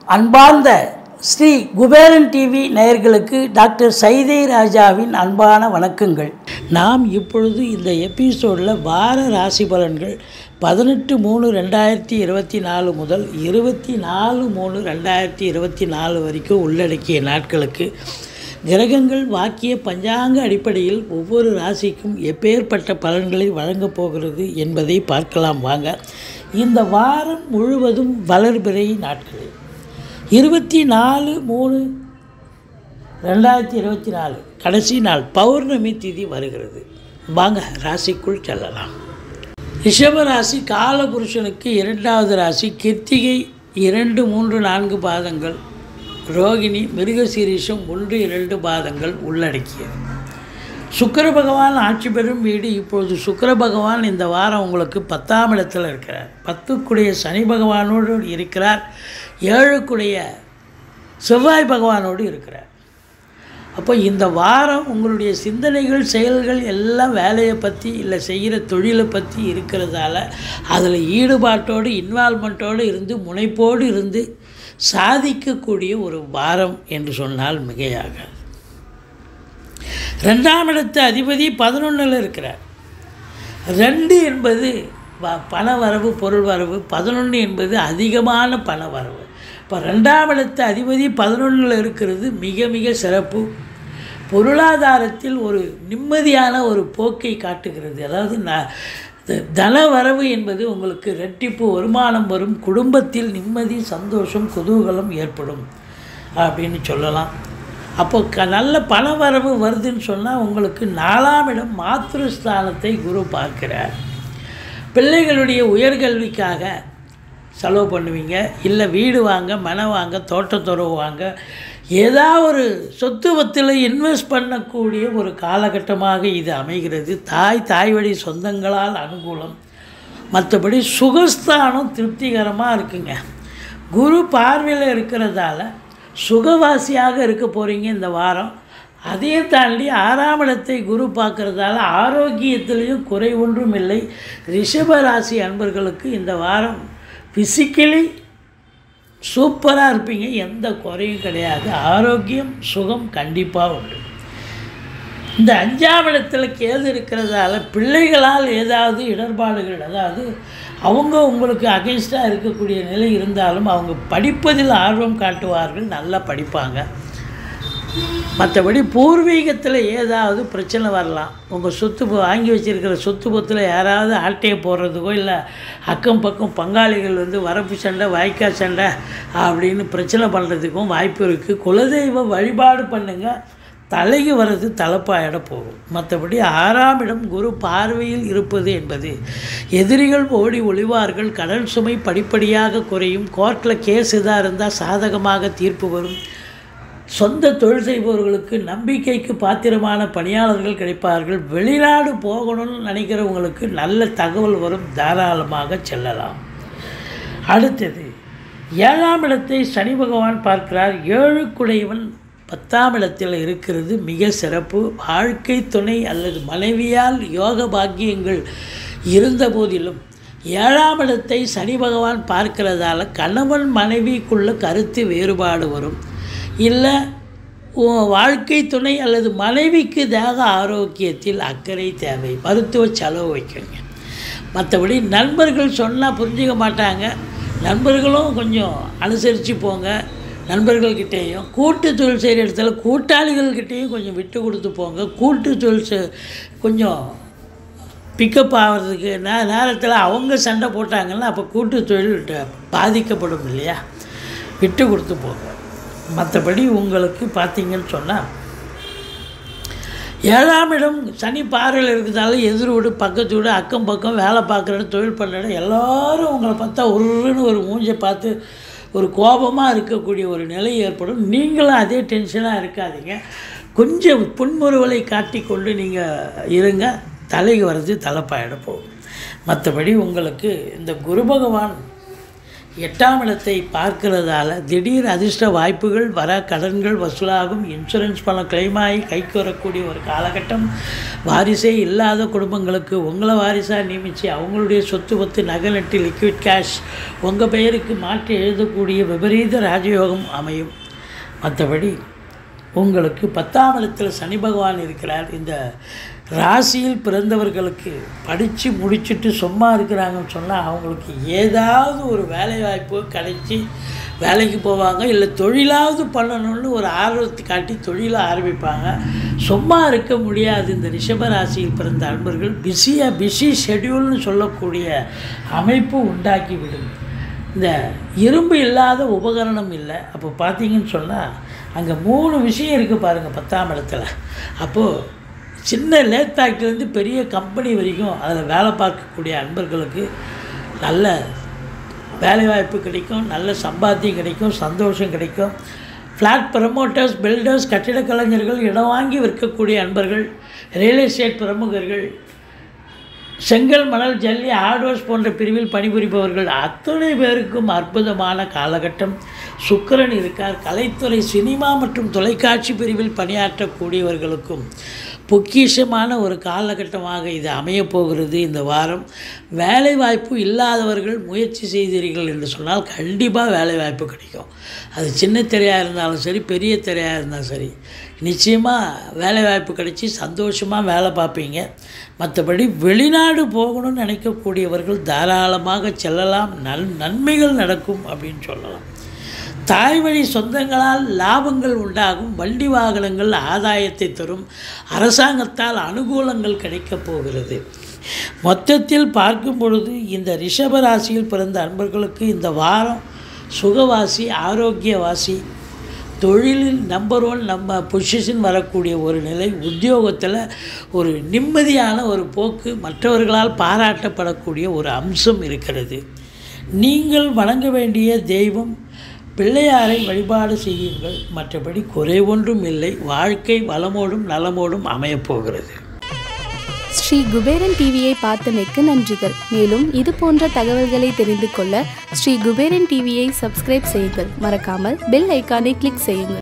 அன்பார்ந்த ஸ்ரீ குபேரன் டிவி நேயர்களுக்கு டாக்டர் சைதை ராஜாவின் அன்பான வணக்கங்கள். நாம் இப்பொழுது இந்த எபிசோடில் வார ராசி பலன்கள் 18/3/2024 முதல் 24/3/2024 வரைக்கும் உள்ளடக்கிய நாட்களுக்கு கிரகங்கள் வாக்கிய பஞ்சாங்க அடிப்படையில் ஒவ்வொரு ராசிக்கும் எப்பேற்பட்ட பலன்களை வழங்கப் போகிறது என்பதை பார்க்கலாம் வாங்க. இந்த வாரம் முழுவதும் வளர்பிறை நாட்களில் 24/3/2024 கடைசி நாள் பௌர்ணமி திதி வருகிறது. வாங்க ராசிக்குள் செல்லலாம். ரிஷப ராசி காலபுருஷனுக்கு 2வது ராசி. கிருத்திகை 2, 3, 4 பாதங்கள், ரோகிணி மிருகசீரிஷம் 1, 2 பாதங்கள் உள்ளடக்கியது. சுக்கிர பகவான் ஆட்சி பெறும் வீடு. இப்பொழுது சுக்கிர பகவான் இந்த வாரம் உங்களுக்கு 10ஆம் இடத்தில் இருக்கிறார். 10க்குடைய சனி பகவானோடு இருக்கிறார். 7க்குடைய செவ்வாய் பகவானோடு இருக்கிறார். அப்போ இந்த வாரம் உங்களுடைய சிந்தனைகள் செயல்கள் எல்லாம் வேலையை பற்றி இல்லை செய்கிற தொழிலை பற்றி இருக்கிறதால அதில் ஈடுபாட்டோடு இன்வால்மெண்ட்டோடு இருந்து முனைப்போடு இருந்து சாதிக்கக்கூடிய ஒரு வாரம் என்று சொன்னால் மிகையாகாது. 2ஆம் இடத்து அதிபதி 11ல் இருக்கிறார். 2 என்பது பண வரவு, பொருள் வரவு. 11 என்பது அதிகமான பண வரவு. இப்போ 2ஆம் இடத்து அதிபதி 11ல் இருக்கிறது மிக மிக சிறப்பு. பொருளாதாரத்தில் ஒரு நிம்மதியான ஒரு போக்கை காட்டுகிறது. அதாவது தன வரவு என்பது உங்களுக்கு இரட்டிப்பு வருமானம் வரும். குடும்பத்தில் நிம்மதி, சந்தோஷம், குதூகலம் ஏற்படும் அப்படின்னு சொல்லலாம். அப்போ நல்ல பண வரவு வருதுன்னு சொன்னால் உங்களுக்கு 4ஆம் இடம் மாத்ருஸ்தானத்தை குரு பார்க்கிறார். பிள்ளைகளுடைய உயர்கல்விக்காக செலவு பண்ணுவீங்க. இல்லை வீடு வாங்க, மனை வாங்க, தோட்டத்துறவு வாங்க, ஏதாவது ஒரு சொத்து வத்தில் இன்வெஸ்ட் பண்ணக்கூடிய ஒரு காலகட்டமாக இது அமைகிறது. தாய் வழி சொந்தங்களால் அனுகூலம். மற்றபடி சுகஸ்தானம் திருப்திகரமாக இருக்குங்க. குரு பார்வையில் இருக்கிறதால சுகவாசியாக இருக்க போகிறீங்க இந்த வாரம். அதையும் தாண்டி 6ஆம் இடத்தை குரு பார்க்குறதால ஆரோக்கியத்திலையும் குறை ஒன்றும் இல்லை. ரிஷபராசி அன்பர்களுக்கு இந்த வாரம் ஃபிசிக்கலி சூப்பராக இருப்பீங்க. எந்த குறையும் கிடையாது. ஆரோக்கியம், சுகம் கண்டிப்பாக உண்டு. இந்த 5ஆம் இடத்துல கேது இருக்கிறதால பிள்ளைகளால் ஏதாவது இடர்பாடுகள், அதாவது அவங்க உங்களுக்கு அகைன்ஸ்டாக இருக்கக்கூடிய நிலை இருந்தாலும் அவங்க படிப்பதில் ஆர்வம் காட்டுவார்கள், நல்லா படிப்பாங்க. மற்றபடி பூர்வீகத்தில் ஏதாவது பிரச்சனை வரலாம். உங்கள் சொத்து வாங்கி வச்சுருக்கிற சொத்து பத்தில் யாராவது ஆட்டையை போடுறதுக்கோ இல்லை அக்கம் பக்கம் பங்காளிகள் வரப்பு சண்டை, வாய்க்கால் சண்டை அப்படின்னு பிரச்சனை பண்ணுறதுக்கும் வாய்ப்பு இருக்குது. குலதெய்வ வழிபாடு பண்ணுங்கள். தலைக்கு வர்றது தலைப்பாயிட போகும். மற்றபடி 6ஆம் இடம் குரு பார்வையில் இருப்பது என்பது எதிரிகள் ஓடி ஒளிவார்கள். கடன் சுமை படிப்படியாக குறையும். கோர்ட்டில் கேஸ் எதாக இருந்தால் சாதகமாக தீர்ப்பு வரும். சொந்த தொழில் செய்பவர்களுக்கு நம்பிக்கைக்கு பாத்திரமான பணியாளர்கள் கிடைப்பார்கள். வெளிநாடு போகணும்னு நினைக்கிறவங்களுக்கு நல்ல தகவல் வரும். தாராளமாக செல்லலாம். அடுத்தது 7ஆம் இடத்தை சனி பகவான் பார்க்கிறார். 7க்குடையவன் 10ஆம் இடத்தில் இருக்கிறது மிக சிறப்பு. வாழ்க்கை துணை அல்லது மனைவியால் யோக பாக்கியங்கள் இருந்த போதிலும் 7ஆம் இடத்தை சனி பகவான் பார்க்கிறதால கணவன் மனைவிக்குள்ள கருத்து வேறுபாடு வரும். இல்லை வாழ்க்கை துணை அல்லது மனைவிக்கு தேக ஆரோக்கியத்தில் அக்கறை தேவை. மருத்துவ செலவு வைக்கங்க. மற்றபடி நண்பர்கள் சொன்னால் புரிஞ்சிக்க மாட்டாங்க. நண்பர்களும் கொஞ்சம் அனுசரித்து போங்க. நண்பர்கள்கிட்டேயும் கூட்டு தொழில் செய்கிற இடத்துல கூட்டாளிகள்கிட்டையும் கொஞ்சம் விட்டு கொடுத்து போங்க. கூட்டு தொழில் கொஞ்சம் பிக்கப் ஆகிறதுக்கு நேரத்தில் அவங்க சண்டை போட்டாங்கன்னா அப்போ கூட்டு தொழில் பாதிக்கப்படும் இல்லையா? விட்டு கொடுத்து போங்க. மற்றபடி உங்களுக்கு பார்த்திங்கன்னு சொன்னால் 7ஆம் இடம் சனி பார்வையில் இருக்கிறதால எதிர் வீடு, பக்கத்து வீடு, அக்கம் பக்கம் வேலை பார்க்குற தொழில் பண்ணுற எல்லோரும் உங்களை பார்த்தா ஒருன்னு ஒரு மூஞ்சை பார்த்து ஒரு கோபமாக இருக்கக்கூடிய ஒரு நிலை ஏற்படும். நீங்களும் அதே டென்ஷனாக இருக்காதீங்க. கொஞ்சம் புன்முறுவலை காட்டிக்கொண்டு நீங்கள் இருங்க. தலைக்கு வர்றது தலைப்பாயிட போகும். மற்றபடி உங்களுக்கு இந்த குரு பகவான் 8ஆம் இடத்தை பார்க்கிறதால திடீர் அதிர்ஷ்ட வாய்ப்புகள் வர, கடன்கள் வசூலாகும், இன்சூரன்ஸ் பணம் கிளைம் ஆகி கைக்கு வரக்கூடிய ஒரு காலகட்டம். வாரிசே இல்லாத குடும்பங்களுக்கு உங்களை வாரிசாக நியமித்து அவங்களுடைய சொத்து பத்து நகை நட்டு லிக்விட் கேஷ் உங்கள் பெயருக்கு மாற்றி எழுதக்கூடிய விபரீத ராஜயோகம் அமையும். மற்றபடி உங்களுக்கு 10ஆம் இடத்தில் சனி பகவான் இருக்கிறார். இந்த ராசியில் பிறந்தவர்களுக்கு படித்து முடிச்சுட்டு சும்மா இருக்கிறாங்கன்னு சொன்னால் அவங்களுக்கு ஏதாவது ஒரு வேலைவாய்ப்பு கிடைச்சி வேலைக்கு போவாங்க, இல்லை தொழிலாவது பண்ணணும்னு ஒரு ஆர்வத்தை காட்டி தொழிலை ஆரம்பிப்பாங்க. சும்மா இருக்க முடியாது. இந்த ரிஷப ராசியில் பிறந்த அன்பர்கள் பிஸி ஷெட்யூல்னு சொல்லக்கூடிய அமைப்பு உண்டாக்கி விடும். இந்த இரும்பு இல்லாத உபகரணம் இல்லை. அப்போ பார்த்தீங்கன்னு சொன்னால் அங்கே 3 விஷயம் இருக்குது பாருங்கள் 10ஆம் இடத்துல. அப்போது சின்ன லேத் ஃபேக்ட்ரிலேருந்து பெரிய கம்பெனி வரைக்கும் அதில் வேலை பார்க்கக்கூடிய அன்பர்களுக்கு நல்ல வேலைவாய்ப்பு கிடைக்கும், நல்ல சம்பாத்தியம் கிடைக்கும், சந்தோஷம் கிடைக்கும். ஃப்ளாட் ப்ரமோட்டர்ஸ், பில்டர்ஸ், கட்டிட கலைஞர்கள், இடம் வாங்கி விற்கக்கூடிய அன்பர்கள், ரியல் எஸ்டேட் பிரமுகர்கள், செங்கல், மணல், ஜல்லி, ஹார்ட்வேர்ஸ் போன்ற பிரிவில் பணிபுரிபவர்கள் அத்தனை பேருக்கும் அற்புதமான காலகட்டம். சுக்கிரன் இருக்கார். கலைத்துறை, சினிமா மற்றும் தொலைக்காட்சி பிரிவில் பணியாற்றக்கூடியவர்களுக்கும் பொக்கிஷமான ஒரு காலகட்டமாக இது அமையப்போகிறது. இந்த வாரம் வேலைவாய்ப்பு இல்லாதவர்கள் முயற்சி செய்தீர்கள் என்று சொன்னால் கண்டிப்பாக வேலைவாய்ப்பு கிடைக்கும். அது சின்ன திரையாக இருந்தாலும் சரி, பெரிய திரையாக இருந்தாலும் சரி, நிச்சயமாக வேலைவாய்ப்பு கிடைச்சி சந்தோஷமாக வேலை பார்ப்பீங்க. மற்றபடி வெளிநாடு போகணும்னு நினைக்கக்கூடியவர்கள் தாராளமாக செல்லலாம். நன்மைகள் நடக்கும் அப்படின்னு சொல்லலாம். தாய் வழி சொந்தங்களால் லாபங்கள் உண்டாகும். வண்டி வாகனங்கள் ஆதாயத்தை தரும். அரசாங்கத்தால் அனுகூலங்கள் கிடைக்கப் போகிறது. மொத்தத்தில் பார்க்கும் பொழுது இந்த ரிஷப ராசியில் பிறந்த அன்பர்களுக்கு இந்த வாரம் சுகவாசி, ஆரோக்கியவாசி, தொழிலில் நம்பர் 1 நம்ம பொசிஷன் வரக்கூடிய ஒரு நிலை, உத்தியோகத்தில் ஒரு நிம்மதியான ஒரு போக்கு, மற்றவர்களால் பாராட்டப்படக்கூடிய ஒரு அம்சம் இருக்கிறது. நீங்கள் வணங்க வேண்டிய தெய்வம் பிள்ளையாரை வழிபாடு செய்யுங்கள். மற்றபடி குறை ஒன்றும் இல்லை. வாழ்க்கை வளமோடும் நலமோடும் அமையப்போகிறது. ஸ்ரீ குபேரன் டிவியை பார்த்தமைக்கு நன்றிகள். மேலும் இது போன்ற தகவல்களை தெரிந்து கொள்ள ஸ்ரீ குபேரன் டிவியை சப்ஸ்கிரைப் செய்யுங்கள். மறக்காமல் பெல் ஐக்கானை கிளிக் செய்யுங்கள்.